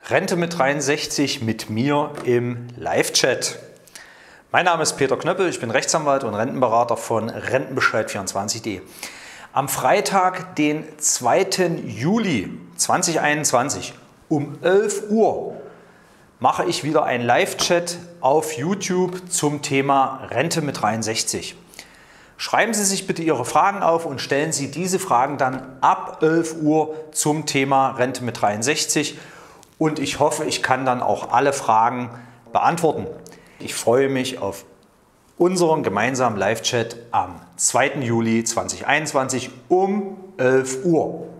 Rente mit 63 mit mir im Live-Chat. Mein Name ist Peter Knöppel, ich bin Rechtsanwalt und Rentenberater von Rentenbescheid24.de. Am Freitag, den 2. Juli 2021 um 11 Uhr mache ich wieder einen Live-Chat auf YouTube zum Thema Rente mit 63. Schreiben Sie sich bitte Ihre Fragen auf und stellen Sie diese Fragen dann ab 11 Uhr zum Thema Rente mit 63. Und ich hoffe, ich kann dann auch alle Fragen beantworten. Ich freue mich auf unseren gemeinsamen Live-Chat am 2. Juli 2021 um 11 Uhr.